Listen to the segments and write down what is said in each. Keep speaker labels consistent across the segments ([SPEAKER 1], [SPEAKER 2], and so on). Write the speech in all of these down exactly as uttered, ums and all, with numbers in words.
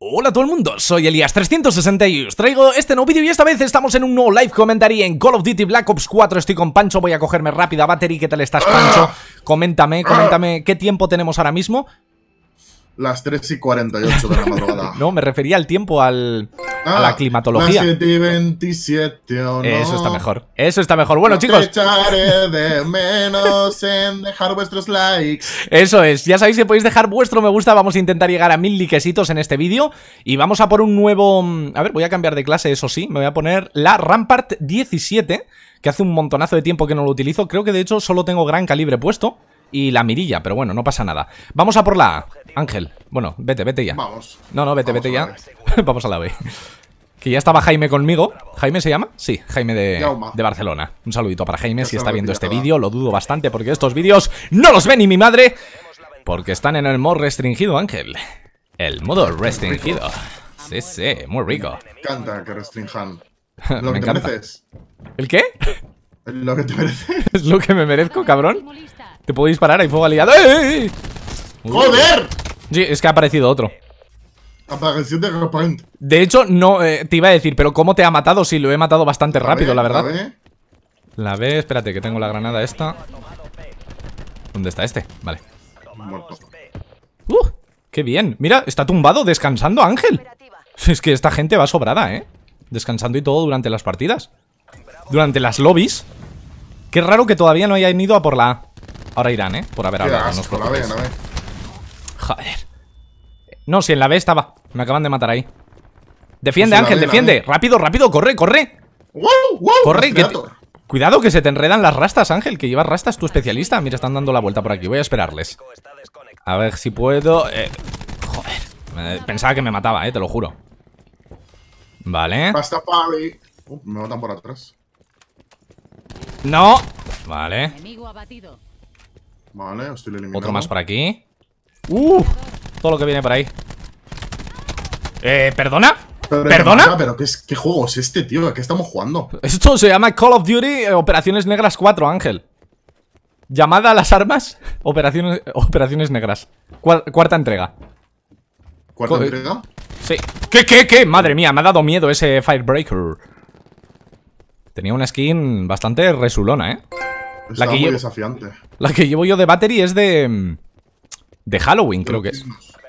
[SPEAKER 1] Hola a todo el mundo, soy Elías trescientos sesenta y os traigo este nuevo vídeo y esta vez estamos en un nuevo live commentary en Call of Duty Black Ops cuatro. Estoy con Pancho, voy a cogerme rápida battery. ¿Qué tal estás, Pancho? Coméntame, coméntame, ¿qué tiempo tenemos ahora mismo?
[SPEAKER 2] Las tres y cuarenta y ocho de la madrugada.
[SPEAKER 1] No, me refería al tiempo, al, ah, a la climatología.
[SPEAKER 2] Las siete y veintisiete, ¿o no?
[SPEAKER 1] Eso está mejor, eso está mejor. Bueno,
[SPEAKER 2] no
[SPEAKER 1] chicos,
[SPEAKER 2] te echaré de menos en dejar vuestros likes.
[SPEAKER 1] Eso es, ya sabéis que podéis dejar vuestro me gusta. Vamos a intentar llegar a mil likesitos en este vídeo. Y vamos a por un nuevo... A ver, voy a cambiar de clase, eso sí. Me voy a poner la Rampart diecisiete, que hace un montonazo de tiempo que no lo utilizo. Creo que de hecho solo tengo gran calibre puesto y la mirilla, pero bueno, no pasa nada. Vamos a por la A, Ángel. Bueno, vete, vete ya.
[SPEAKER 2] Vamos.
[SPEAKER 1] No, no, vete,
[SPEAKER 2] Vamos
[SPEAKER 1] vete ya. Vamos a la B. Que ya estaba Jaime conmigo. ¿Jaime se llama? Sí, Jaime de, de Barcelona. Un saludito para Jaime si está viendo este vídeo. Lo dudo bastante porque estos vídeos no los ve ni mi madre, porque están en el modo restringido, Ángel. El modo restringido. Sí, sí, muy rico.
[SPEAKER 2] Me encanta que restrinjan. Lo
[SPEAKER 1] Me
[SPEAKER 2] que te
[SPEAKER 1] encanta.
[SPEAKER 2] mereces.
[SPEAKER 1] ¿El qué?
[SPEAKER 2] Lo que te mereces.
[SPEAKER 1] ¿Es lo que me merezco, cabrón? ¿Te puedo disparar? Hay fuego aliado. ¡Eh, eh, eh!
[SPEAKER 2] ¡Joder!
[SPEAKER 1] Sí, es que ha aparecido otro.
[SPEAKER 2] Aparición de repente.
[SPEAKER 1] De hecho, no, eh, te iba a decir, pero ¿cómo te ha matado? Si lo he matado bastante rápido, la verdad.
[SPEAKER 2] La B.
[SPEAKER 1] La B, espérate, que tengo la granada esta. ¿Dónde está este? Vale.
[SPEAKER 2] Muerto.
[SPEAKER 1] ¡Uh! ¡Qué bien! Mira, está tumbado, descansando, Ángel. Es que esta gente va sobrada, ¿eh? Descansando y todo durante las partidas. Durante las lobbies. Qué raro que todavía no hayan ido a por la A. Ahora irán, ¿eh? Por haber
[SPEAKER 2] Qué
[SPEAKER 1] hablado. No os
[SPEAKER 2] asco, la B,
[SPEAKER 1] preocupéis.
[SPEAKER 2] la B.
[SPEAKER 1] Joder. No, si en la B estaba. Me acaban de matar ahí. Defiende,
[SPEAKER 2] Pues en la
[SPEAKER 1] Ángel,
[SPEAKER 2] B, la
[SPEAKER 1] defiende.
[SPEAKER 2] B.
[SPEAKER 1] Rápido, rápido, corre, corre.
[SPEAKER 2] ¡Wow! ¡Wow!
[SPEAKER 1] Corre, que te...
[SPEAKER 2] Rastreador.
[SPEAKER 1] Cuidado que se te enredan las rastas, Ángel. Que llevas rastas, tu especialista. Mira, están dando la vuelta por aquí. Voy a esperarles. A ver si puedo. Eh... Joder. Pensaba que me mataba, eh, te lo juro. Vale.
[SPEAKER 2] Basta, Pali. Uh, me matan por atrás.
[SPEAKER 1] No. Vale.
[SPEAKER 2] Vale, estoy eliminado.
[SPEAKER 1] Otro más por aquí. Uh, todo lo que viene por ahí. Eh, ¿perdona?
[SPEAKER 2] Pero,
[SPEAKER 1] ¿Perdona?
[SPEAKER 2] hermana, pero ¿qué, es, ¿qué juego es este, tío? ¿A qué estamos jugando?
[SPEAKER 1] Esto se llama Call of Duty eh, Operaciones Negras cuatro, Ángel. Llamada a las armas, Operaciones, operaciones Negras. Cuar- cuarta entrega.
[SPEAKER 2] ¿Cuarta
[SPEAKER 1] Co-
[SPEAKER 2] entrega?
[SPEAKER 1] Sí. ¿Qué, qué, qué? Madre mía, me ha dado miedo ese Firebreaker. Tenía una skin bastante resulona, ¿eh?
[SPEAKER 2] Estaba
[SPEAKER 1] que
[SPEAKER 2] muy
[SPEAKER 1] llevo-
[SPEAKER 2] desafiante.
[SPEAKER 1] La que llevo yo de battery es de... De Halloween, creo que es.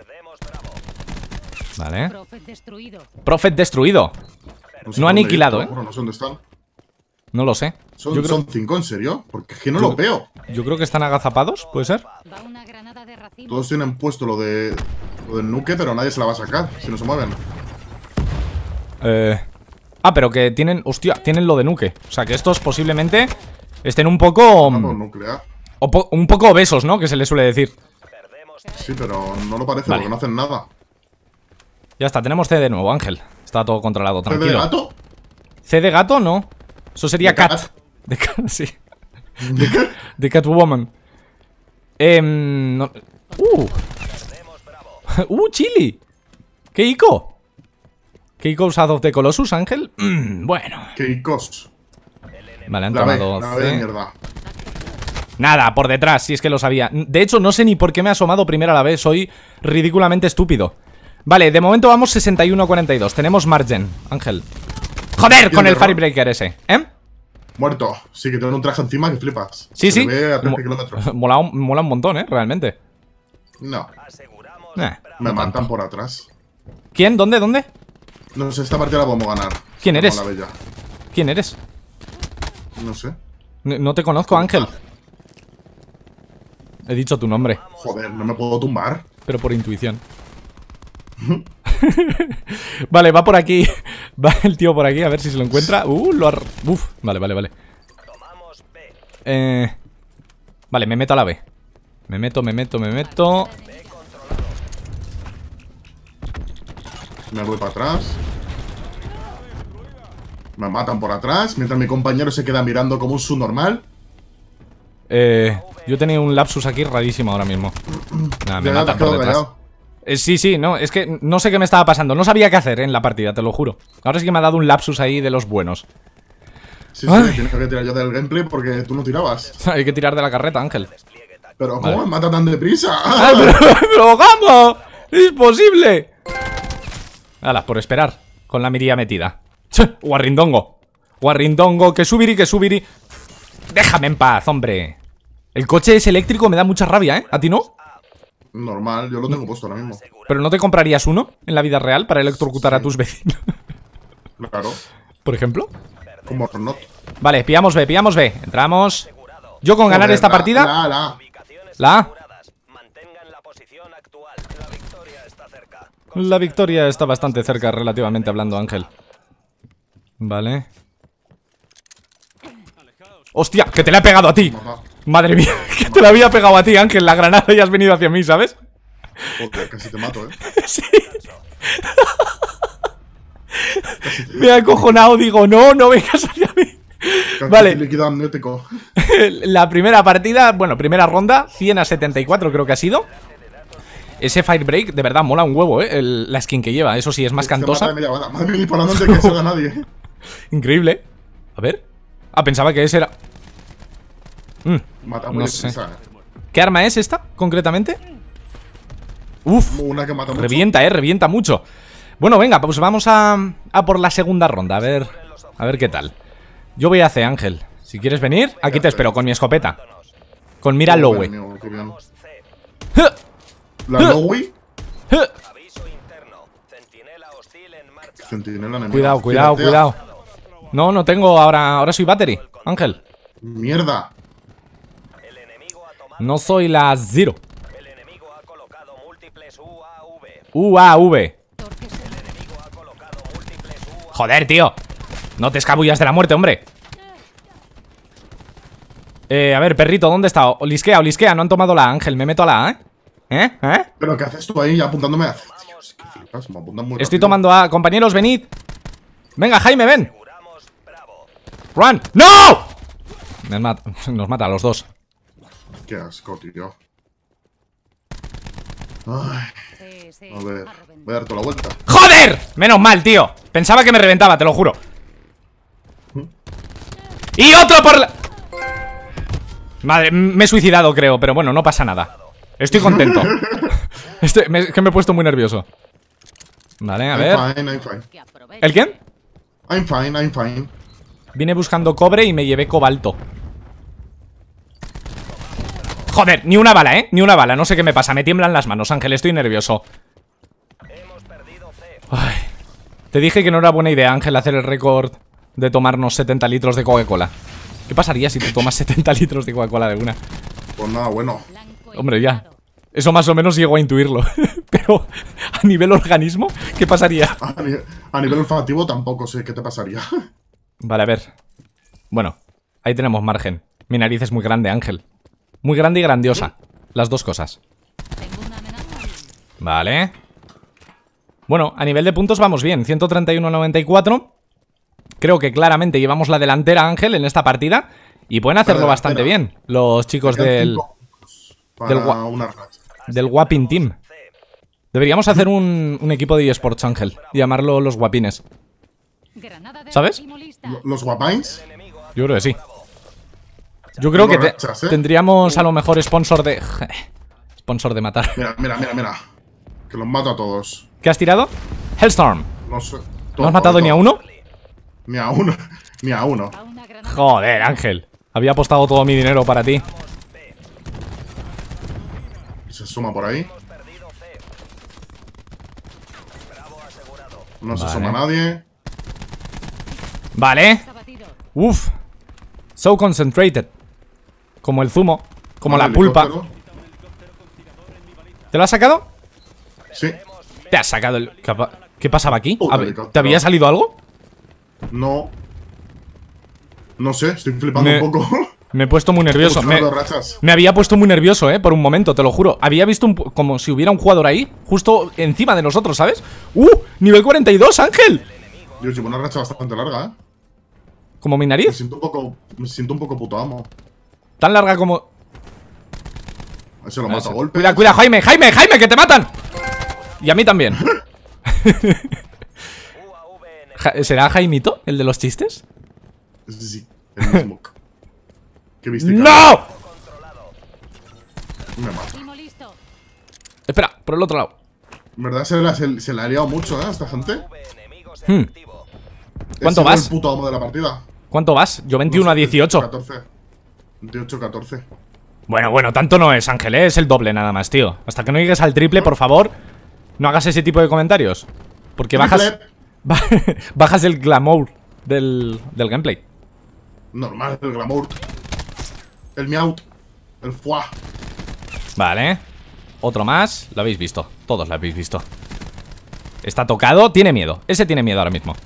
[SPEAKER 1] Vale.
[SPEAKER 3] Prophet destruido.
[SPEAKER 1] Prophet destruido.
[SPEAKER 2] sé
[SPEAKER 1] No
[SPEAKER 2] dónde
[SPEAKER 1] aniquilado,
[SPEAKER 2] ir,
[SPEAKER 1] ¿eh?
[SPEAKER 2] Bueno, no sé dónde están.
[SPEAKER 1] No lo sé.
[SPEAKER 2] ¿Son,
[SPEAKER 1] Yo creo,
[SPEAKER 2] son cinco, en serio? Porque es que no
[SPEAKER 1] Yo-
[SPEAKER 2] lo veo.
[SPEAKER 1] yo creo que están agazapados, ¿puede ser?
[SPEAKER 3] Va una granada de racimo.
[SPEAKER 2] Todos tienen puesto lo de lo del nuke, pero nadie se la va a sacar si no se mueven.
[SPEAKER 1] Eh... Ah, pero que tienen... Hostia, tienen lo de nuke. O sea, que estos posiblemente estén un poco...
[SPEAKER 2] Vamos, nuclear.
[SPEAKER 1] o po- un poco obesos, ¿no? Que se les suele decir.
[SPEAKER 2] Sí, pero no lo parece
[SPEAKER 1] Vale.
[SPEAKER 2] porque no hacen nada.
[SPEAKER 1] Ya está, tenemos C de nuevo, Ángel. Está todo controlado,
[SPEAKER 2] ¿C de
[SPEAKER 1] tranquilo.
[SPEAKER 2] gato?
[SPEAKER 1] C de gato, no. Eso sería
[SPEAKER 2] ¿De
[SPEAKER 1] cat.
[SPEAKER 2] cat?
[SPEAKER 1] De cat, sí. De Catwoman. Eh, no- Uh. Uh, Chili. ¿Qué ico? ¿Qué ico usado of the Colossus, Ángel? Mm, bueno.
[SPEAKER 2] ¿Qué icos?
[SPEAKER 1] Vale, han
[SPEAKER 2] La B,
[SPEAKER 1] tomado
[SPEAKER 2] la B de
[SPEAKER 1] C.
[SPEAKER 2] mierda.
[SPEAKER 1] Nada, por detrás, si es que lo sabía. De hecho, no sé ni por qué me he asomado primero a la vez. Soy ridículamente estúpido. Vale, de momento vamos sesenta y uno a cuarenta y dos. Tenemos margen, Ángel. ¡Joder! Con el
[SPEAKER 2] error.
[SPEAKER 1] Firebreaker ese, ¿eh?
[SPEAKER 2] Muerto. Sí, que tiene un traje encima que flipas.
[SPEAKER 1] Sí,
[SPEAKER 2] Se
[SPEAKER 1] sí.
[SPEAKER 2] le ve a treinta
[SPEAKER 1] Mo-
[SPEAKER 2] kilómetros.
[SPEAKER 1] Mola un, mola un montón, ¿eh? Realmente.
[SPEAKER 2] No.
[SPEAKER 1] Eh,
[SPEAKER 2] Me
[SPEAKER 1] no
[SPEAKER 2] matan
[SPEAKER 1] tanto.
[SPEAKER 2] por atrás.
[SPEAKER 1] ¿Quién? ¿Dónde? ¿Dónde?
[SPEAKER 2] No sé, esta partida la podemos ganar.
[SPEAKER 1] ¿Quién
[SPEAKER 2] Como
[SPEAKER 1] eres?
[SPEAKER 2] la bella.
[SPEAKER 1] ¿Quién eres?
[SPEAKER 2] No sé.
[SPEAKER 1] N- No te conozco, Ángel. He dicho tu nombre,
[SPEAKER 2] Joder, no me puedo tumbar.
[SPEAKER 1] pero por intuición. Vale, va por aquí. Va el tío por aquí, a ver si se lo encuentra. Uh, lo har... Uf, vale, vale, vale. Eh... Vale, me meto a la B. Me meto, me meto, me meto.
[SPEAKER 2] Me voy para atrás. Me matan por atrás. Mientras mi compañero se queda mirando como un subnormal.
[SPEAKER 1] Eh... Yo he tenido un lapsus aquí rarísimo ahora mismo. Nada, me
[SPEAKER 2] Ya,
[SPEAKER 1] matan
[SPEAKER 2] te has
[SPEAKER 1] por
[SPEAKER 2] quedado
[SPEAKER 1] detrás.
[SPEAKER 2] callado.
[SPEAKER 1] Eh, sí, sí, no, es que no sé qué me estaba pasando. No sabía qué hacer en la partida, te lo juro. Ahora sí que me ha dado un lapsus ahí de los buenos.
[SPEAKER 2] Sí,
[SPEAKER 1] Ay.
[SPEAKER 2] sí, tienes que tirar yo del gameplay porque tú no tirabas.
[SPEAKER 1] Hay que tirar de la carreta, Ángel.
[SPEAKER 2] Pero ¿cómo
[SPEAKER 1] Vale.
[SPEAKER 2] me mata tan deprisa?
[SPEAKER 1] ¡Ah, pero, pero cómo! ¡Es posible! Hala, por esperar. Con la mirilla metida. ¡Che! Guarrindongo. Guarrindongo, que subiri, que subiri. Déjame en paz, hombre. El coche es eléctrico, me da mucha rabia, ¿eh? ¿A ti no?
[SPEAKER 2] Normal, yo lo tengo puesto ahora mismo.
[SPEAKER 1] ¿Pero no te comprarías uno en la vida real para electrocutar a tus vecinos?
[SPEAKER 2] Claro.
[SPEAKER 1] ¿Por ejemplo?
[SPEAKER 2] Como Ronot.
[SPEAKER 1] Vale, pillamos B, pillamos B. Entramos. Yo con ganar
[SPEAKER 2] Joder,
[SPEAKER 1] esta
[SPEAKER 2] la-
[SPEAKER 1] partida.
[SPEAKER 2] La, la.
[SPEAKER 1] La A. La victoria está bastante cerca, relativamente hablando, Ángel. Vale. ¡Hostia! ¡Que te la he pegado a ti!
[SPEAKER 2] Ajá.
[SPEAKER 1] Madre mía, que te la había pegado a ti, Ángel, la granada y has venido hacia mí, ¿sabes?
[SPEAKER 2] Joder, casi te mato, eh.
[SPEAKER 1] Sí. Me ha acojonado, digo, no, no vengas hacia mí.
[SPEAKER 2] Casi
[SPEAKER 1] Vale.
[SPEAKER 2] te liquido amniótico.
[SPEAKER 1] La primera partida, bueno, primera ronda, cien a setenta y cuatro creo que ha sido. Ese Firebreak, de verdad, mola un huevo, ¿eh? El- la skin que lleva, eso sí, es más
[SPEAKER 2] Se mata
[SPEAKER 1] cantosa.
[SPEAKER 2] de media bala. Madre mía, disparando antes que salga nadie.
[SPEAKER 1] Increíble. A ver. Ah, pensaba que ese era... Mm,
[SPEAKER 2] Mata muy
[SPEAKER 1] no sé.
[SPEAKER 2] deprisa, eh.
[SPEAKER 1] ¿Qué arma es esta, concretamente? Uf,
[SPEAKER 2] Una que mata mucho.
[SPEAKER 1] revienta, eh, revienta mucho. Bueno, venga, pues vamos a, a por la segunda ronda. A ver, a ver qué tal. Yo voy a C, Ángel. Si quieres venir, aquí te espero con mi escopeta. Con mira
[SPEAKER 2] Oh,
[SPEAKER 1] Lowe.
[SPEAKER 2] madre mía, qué bien.
[SPEAKER 1] ¡Huh!
[SPEAKER 2] La Lowe.
[SPEAKER 1] ¡Huh!
[SPEAKER 2] Centinela enemiga.
[SPEAKER 1] Cuidado, cuidado,
[SPEAKER 2] Piratea.
[SPEAKER 1] cuidado. No, no tengo ahora. Ahora soy battery, Ángel.
[SPEAKER 2] Mierda.
[SPEAKER 1] No soy la Zero. U A V. Joder, tío. No te escabullas de la muerte, hombre. Eh, a ver, perrito, ¿dónde está? Olisquea, olisquea, no han tomado la A, Ángel. Me meto a la A, ¿eh? ¿Eh? ¿Eh?
[SPEAKER 2] ¿Pero qué haces tú ahí apuntándome a... Dios, qué flipas, me apuntan muy
[SPEAKER 1] Estoy
[SPEAKER 2] rápido.
[SPEAKER 1] tomando A. Compañeros, venid. Venga, Jaime, ven. Run. ¡No! Nos mata, nos mata a los dos.
[SPEAKER 2] Qué asco, tío. Ay,
[SPEAKER 3] Sí, sí,
[SPEAKER 2] a ver,
[SPEAKER 3] a reventar.
[SPEAKER 2] voy a dar toda la vuelta.
[SPEAKER 1] ¡Joder! Menos mal, tío. Pensaba que me reventaba, te lo juro. ¡Y otro por la... Madre, me he suicidado, creo, pero bueno, no pasa nada. Estoy contento. Estoy, me, es que me he puesto muy nervioso. Vale, a ver.
[SPEAKER 2] I'm fine, I'm fine.
[SPEAKER 3] Que aproveche.
[SPEAKER 1] ¿El quién?
[SPEAKER 2] I'm fine, I'm fine.
[SPEAKER 1] Vine buscando cobre y me llevé cobalto. Joder, ni una bala, ¿eh? Ni una bala, no sé qué me pasa. Me tiemblan las manos, Ángel, estoy nervioso. Ay. Te dije que no era buena idea, Ángel, hacer el récord de tomarnos setenta litros de Coca-Cola. ¿Qué pasaría si te tomas setenta litros de Coca-Cola de una?
[SPEAKER 2] Pues nada, bueno.
[SPEAKER 3] Blanco y
[SPEAKER 1] Hombre, ya.
[SPEAKER 3] dorado.
[SPEAKER 1] Eso más o menos llego a intuirlo. Pero a nivel organismo, ¿qué pasaría?
[SPEAKER 2] A, ni- a nivel olfativo tampoco sé qué te pasaría.
[SPEAKER 1] Vale, a ver. Bueno, ahí tenemos margen. Mi nariz es muy grande, Ángel. Muy grande y grandiosa. Las dos cosas.
[SPEAKER 3] Tengo una amenaza.
[SPEAKER 1] Vale. Bueno, a nivel de puntos vamos bien. ciento treinta y uno a noventa y cuatro. Creo que claramente llevamos la delantera, Ángel, en esta partida. Y pueden hacerlo
[SPEAKER 2] La
[SPEAKER 1] bastante
[SPEAKER 2] delantera.
[SPEAKER 1] bien los chicos
[SPEAKER 2] Quedan
[SPEAKER 1] del,
[SPEAKER 2] cinco puntos para
[SPEAKER 1] del gua-
[SPEAKER 2] una racha.
[SPEAKER 1] del Wapping Team. Deberíamos hacer un, un equipo de eSports, Ángel. Y llamarlo los Guapines.
[SPEAKER 3] Granada de
[SPEAKER 1] ¿Sabes?
[SPEAKER 3] racimo lista.
[SPEAKER 2] Lo- Los guapines.
[SPEAKER 1] Yo creo que sí. Yo creo que te-
[SPEAKER 2] Borrachas, ¿eh?
[SPEAKER 1] tendríamos a lo mejor sponsor de... Sponsor de matar.
[SPEAKER 2] Mira, mira, mira, mira. Que los mato a todos.
[SPEAKER 1] ¿Qué has tirado? Hellstorm.
[SPEAKER 2] No sé.
[SPEAKER 1] ¿No has matado ni a uno?
[SPEAKER 2] Ni a uno. Ni a uno.
[SPEAKER 3] Va una granada.
[SPEAKER 1] Joder, Ángel. Había apostado todo mi dinero para ti.
[SPEAKER 2] Se suma por ahí. No se
[SPEAKER 1] Vale.
[SPEAKER 2] suma nadie.
[SPEAKER 1] Vale.
[SPEAKER 3] Abatido.
[SPEAKER 1] Uf. So concentrated. Como el zumo. Como
[SPEAKER 2] Vale,
[SPEAKER 1] la pulpa.
[SPEAKER 2] helicóptero.
[SPEAKER 1] ¿Te lo has sacado?
[SPEAKER 2] Sí.
[SPEAKER 1] Te has sacado el... ¿Qué, pa- qué pasaba aquí?
[SPEAKER 2] Puta
[SPEAKER 1] A ver,
[SPEAKER 2] helicóptero.
[SPEAKER 1] ¿te había salido algo?
[SPEAKER 2] No. No sé, estoy flipando
[SPEAKER 1] Me-
[SPEAKER 2] un poco.
[SPEAKER 1] Me he puesto muy nervioso. Me,
[SPEAKER 2] Buscando rachas.
[SPEAKER 1] me había puesto muy nervioso, eh, por un momento, te lo juro. Había visto un, pu- como si hubiera un jugador ahí, justo encima de nosotros, ¿sabes? ¡Uh! Nivel cuarenta y dos, Ángel.
[SPEAKER 2] Yo llevo una racha bastante larga, eh.
[SPEAKER 1] Como mi
[SPEAKER 2] Me
[SPEAKER 1] nariz.
[SPEAKER 2] siento un poco. Me siento un poco puto amo.
[SPEAKER 1] Tan larga como...
[SPEAKER 2] A ver si lo mato a golpes.
[SPEAKER 1] Cuida, cuida, Jaime, Jaime, Jaime, que te matan. Y a mí también. Ja- ¿Será Jaimito, el de los chistes?
[SPEAKER 2] Sí, el mismo. ¿Qué viste?
[SPEAKER 1] ¡No!
[SPEAKER 2] Me mato.
[SPEAKER 3] Racimo listo.
[SPEAKER 1] Espera, por el otro lado.
[SPEAKER 2] En verdad se la, se, se la ha liado mucho, ¿eh? A esta gente.
[SPEAKER 1] Hmm. ¿Cuánto
[SPEAKER 2] He sido
[SPEAKER 1] vas?
[SPEAKER 2] el puto amo de la partida.
[SPEAKER 1] ¿Cuánto vas? Yo veintiuno
[SPEAKER 2] No
[SPEAKER 1] a
[SPEAKER 2] sé,
[SPEAKER 1] dieciocho.
[SPEAKER 2] catorce. veintiocho a catorce.
[SPEAKER 1] Bueno, bueno, tanto no es, Ángel, ¿eh? Es el doble nada más, tío. Hasta que no llegues al triple, por favor, no hagas ese tipo de comentarios. Porque bajas bajas el glamour del, del gameplay.
[SPEAKER 2] Normal, el glamour. El meout. El fuá.
[SPEAKER 1] Vale. Otro más. Lo habéis visto. Todos lo habéis visto. Está tocado. Tiene miedo. Ese tiene miedo ahora mismo.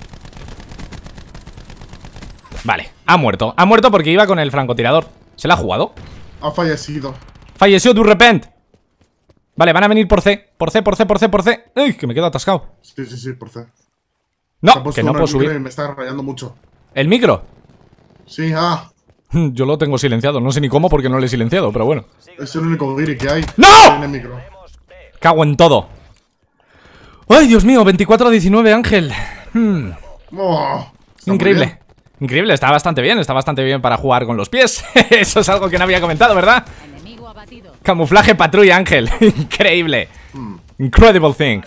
[SPEAKER 1] Vale. Ha muerto. Ha muerto porque iba con el francotirador. ¿Se la ha jugado?
[SPEAKER 2] Ha fallecido.
[SPEAKER 1] Falleció de repente. Vale, van a venir por C. Por C, por C, por C, por C. ¡Uy! Que me quedo atascado.
[SPEAKER 2] Sí, sí, sí, por C.
[SPEAKER 1] No, que no puedo subir.
[SPEAKER 2] Me está rayando mucho.
[SPEAKER 1] ¿El micro?
[SPEAKER 2] Sí, ah.
[SPEAKER 1] Yo lo tengo silenciado. No sé ni cómo porque no lo he silenciado, pero bueno.
[SPEAKER 2] Es el único guiri que hay.
[SPEAKER 1] ¡No!
[SPEAKER 2] En el micro.
[SPEAKER 1] Cago en todo. ¡Ay, Dios mío! veinticuatro a diecinueve, Ángel. Hmm.
[SPEAKER 2] Oh,
[SPEAKER 1] Increíble. Increíble, está bastante bien. Está bastante bien para jugar con los pies. Eso es algo que no había comentado, ¿verdad?
[SPEAKER 3] Enemigo abatido.
[SPEAKER 1] Camuflaje patrulla, Ángel. Increíble.
[SPEAKER 2] Hmm.
[SPEAKER 1] Incredible thing.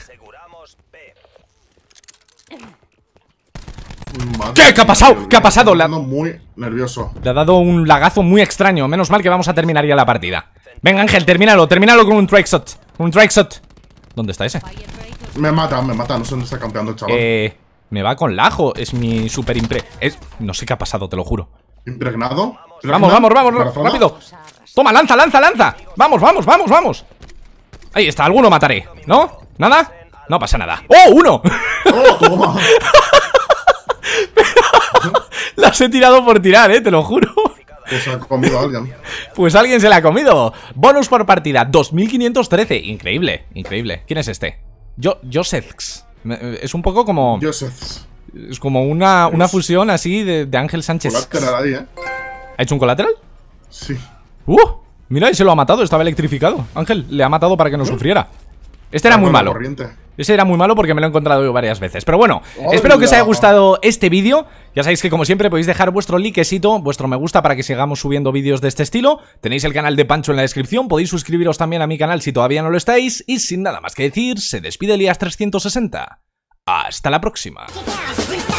[SPEAKER 2] Madre
[SPEAKER 1] ¿Qué? ¿Qué ha
[SPEAKER 2] mía,
[SPEAKER 1] pasado? ¿Qué ha pasado?
[SPEAKER 2] Me
[SPEAKER 1] La-
[SPEAKER 2] estoy poniendo muy nervioso.
[SPEAKER 1] Le ha dado un lagazo muy extraño. Menos mal que vamos a terminar ya la partida. Venga, Ángel, termínalo. Termínalo con un trike shot. Un trike shot. ¿Dónde está ese?
[SPEAKER 3] Firebreak.
[SPEAKER 2] Me mata, me mata. No sé dónde está campeando el chaval.
[SPEAKER 1] Eh... Me va con lajo. Es mi super impre... Es... No sé qué ha pasado, te lo juro.
[SPEAKER 2] ¿Impregnado?
[SPEAKER 1] Vamos, vamos, vamos,
[SPEAKER 2] ¿Embarazada?
[SPEAKER 1] rápido. Toma, lanza, lanza, lanza. Vamos, vamos, vamos, vamos. Ahí está, alguno mataré. ¿No? ¿Nada? No pasa nada. ¡Oh, uno!
[SPEAKER 2] ¡Oh, toma!
[SPEAKER 1] Las he tirado por tirar, eh, te lo juro.
[SPEAKER 2] Pues ha comido a alguien.
[SPEAKER 1] Pues alguien se la ha comido. Bonus por partida, dos mil quinientos trece. Increíble, increíble. ¿Quién es este? Yo, Josephs. Me- Es un poco como...
[SPEAKER 2] Joseph.
[SPEAKER 1] Es como una, una fusión así de, de Ángel Sánchez.
[SPEAKER 2] Colateral ahí, ¿eh?
[SPEAKER 1] ¿Ha hecho un colateral?
[SPEAKER 2] Sí.
[SPEAKER 1] ¡Uh! Mira, y se lo ha matado, estaba electrificado. Ángel, le ha matado para que no sufriera. Este era muy
[SPEAKER 2] Con la
[SPEAKER 1] malo.
[SPEAKER 2] corriente.
[SPEAKER 1] Ese era muy malo porque me lo he encontrado yo varias veces. Pero bueno,
[SPEAKER 2] ¡Hola!
[SPEAKER 1] espero que os haya gustado este vídeo. Ya sabéis que como siempre podéis dejar vuestro likecito, vuestro me gusta para que sigamos subiendo vídeos de este estilo. Tenéis el canal de Pancho en la descripción. Podéis suscribiros también a mi canal si todavía no lo estáis. Y sin nada más que decir, se despide Elías trescientos sesenta. Hasta la próxima.
[SPEAKER 4] Freestyle.